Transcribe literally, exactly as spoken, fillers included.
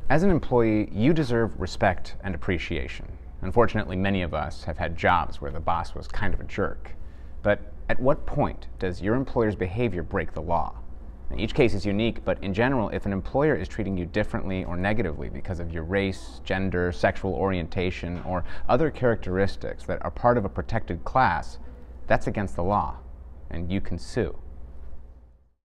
As an employee, you deserve respect and appreciation. Unfortunately, many of us have had jobs where the boss was kind of a jerk. But at what point does your employer's behavior break the law? Now, each case is unique, but in general, if an employer is treating you differently or negatively because of your race, gender, sexual orientation, or other characteristics that are part of a protected class, that's against the law, and you can sue.